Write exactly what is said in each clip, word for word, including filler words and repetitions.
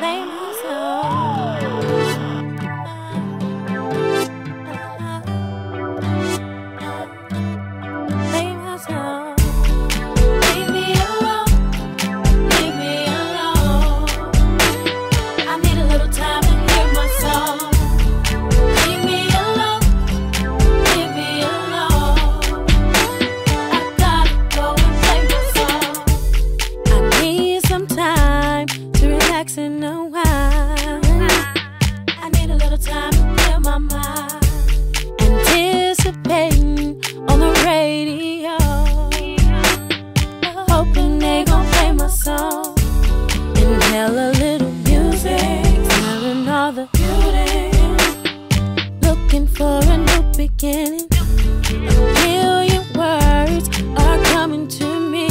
play my song. Play my song. Leave me alone, leave me alone. I need a little time to hear my song. Leave me alone, leave me alone. I gotta go and play my song. I need some time to relax and unwind. I need a little time to clear my mind. Anticipating on the radio, hoping they gon' play my song. Inhale a little music, smelling all the beauty, looking for a new beginning. A million words are coming to me.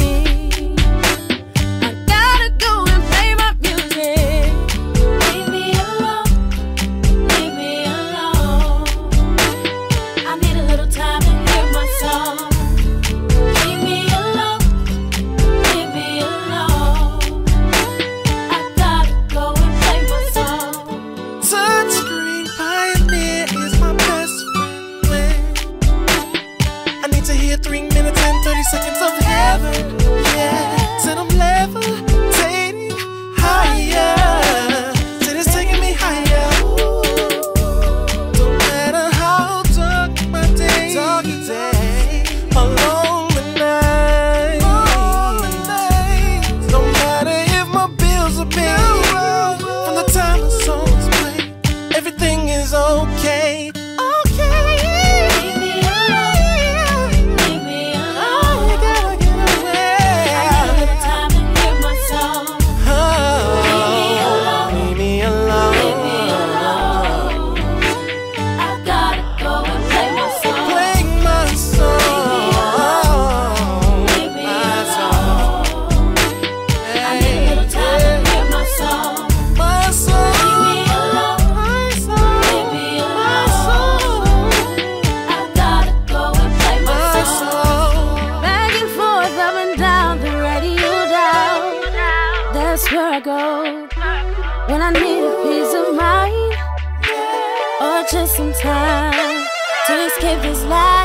I gotta go and play my music. Leave me alone, leave me alone. I need a little time to hear my song. Leave me alone, leave me alone. I gotta go and play my song. Touchscreen Pioneer is my best friend. I need to hear three minutes and thirty seconds of heaven. Yeah, said I'm levitating higher. Said it's taking me higher. Ooh. Don't matter how dark my day, dark day, or lonely night. Lonely night. Don't matter if my bills are paid. From the time the songs play, everything is okay. Okay. Leave me alone, leave me alone. Oh, you gotta get away. I need a little time to hear my song. Oh, Leave me alone. leave me Leave me alone. alone. I gotta go and play my song. Play my song. Leave me My alone. song. I need a little time to hear my song. My song. Leave me alone. My song. Leave me My alone. song. I gotta go and play my My song. song. Back and forth, up and down, the radio dial. That's where I go when I need a peace of mind or just some time to escape this life.